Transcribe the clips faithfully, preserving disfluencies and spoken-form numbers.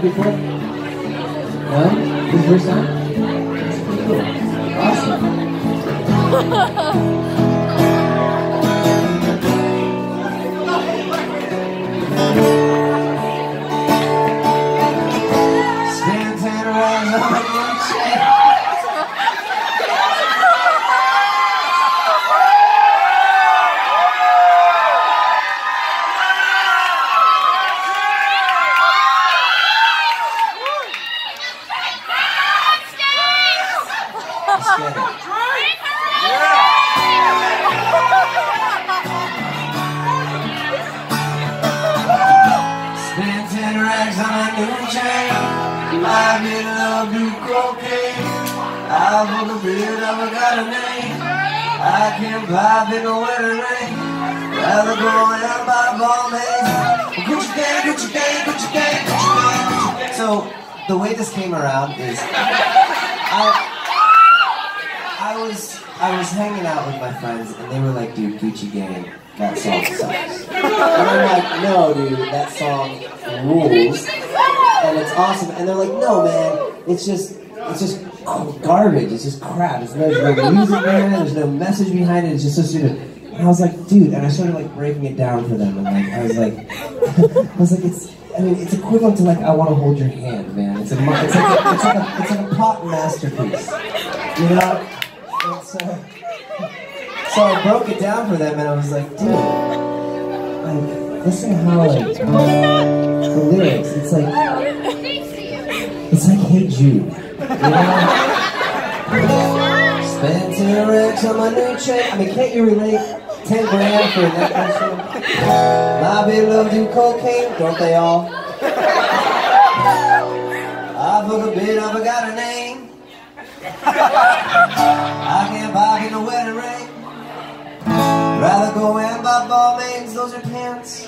before? No? This is the first time? Cool. Awesome. Spend ten rounds on my chair. Let's get it. Spend ten rags on a new chain. I did love do cocaine. I book a bid, I got a name. I can't vibe in the wedding ring. Rather go out by ball days. Gucci gang, Gucci gang, Gucci gang, Gucci gang. So the way this came around is I. I was I was hanging out with my friends and they were like, dude, Gucci Gang, that song sucks. And I'm like, no dude, that song rules and it's awesome. And they're like, no man, it's just it's just garbage, it's just crap. It's, there's no music behind it, there's no message behind it, it's just so stupid. And I was like, dude, and I started like breaking it down for them and like I was like I was like, it's I mean, it's equivalent to like I Want to Hold Your Hand, man. It's a it's like a, it's like a, it's like a pop masterpiece, you know? And so, so I broke it down for them and I was like, dude, like, listen to how, like, the lyrics, it's like, it's like Hey Jude, you know? Spend ten racks on my new chain. I mean, can't you relate? Ten grand for that person? My baby love do cocaine, don't they all? I book a bid, I forgot her name. I can't buy in a wedding ring. Rather go and buy ball mains, those are pants.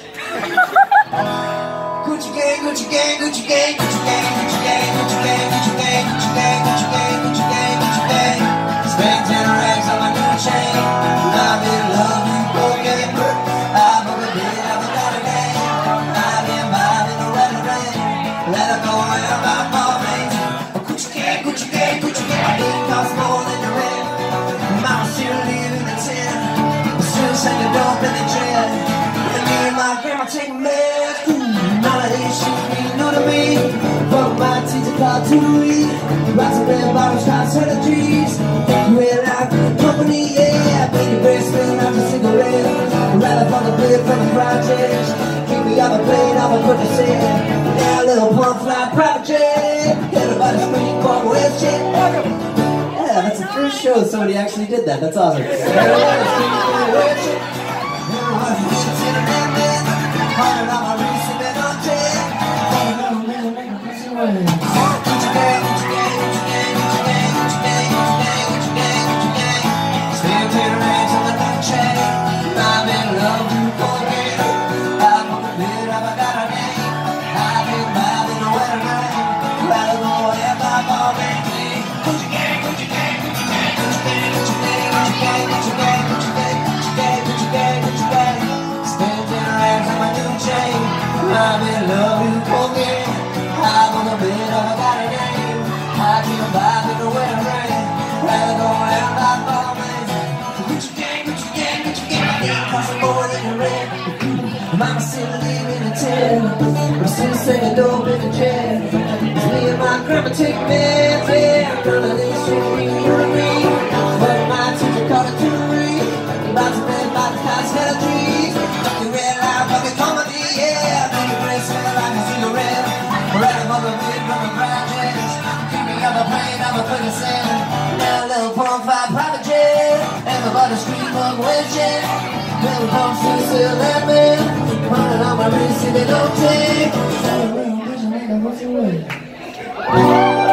Gucci gang, Gucci gang, Gucci gang, Gucci gang, Gucci gang, Gucci gang, Gucci gang, Gucci gang, Gucci gang, Gucci gang, Gucci gang. Spend ten rags on my new chain. I'm in love with cocaine. I book a bid, I forgot a name. I can't buy in a wedding ring. Rather go and buy ball mains. Gucci gang, Gucci gang, Gucci gang. Costs more than the rent. Mama still live in the tent. Still singing dope in the jet. And me and my grandma take meds. None of these shit mean new to me. Fuck my teacher called to eat. Lots of red bottles, cost energies. You ain't like company, yeah. Make your breath smell like a cigarette. I'd rather fuck a bit from the projects. Keep me off a plane, off a put the set. Now a little pump fly private jet. Everybody scream, fuck with shit. Yeah, that's the first show that somebody actually did that. That's awesome. I'm in love with cocaine. I'm on the bed, I got a name. I can't buy in the wedding ring. Rather go out like ball mains. Gucci gang, Gucci gang, Gucci gang. It costs more than the rent. Mama still live in a tent. I'm still singing dope in the jet. It's me and my grandma take meds. Yeah, none of this shit mean you to me. But my teacher called it jewelry. About to bed, about to cause hell trees. Fucking red light, fucking comedy, yeah. Smell like a cigarette. Rather fuck a bit from the projects. Keep me on the plane, I'm a fucking sand. Now a little pump five private jet. Everybody scream up with shit. Little pump still that man. Running on my wrist, if they don't take.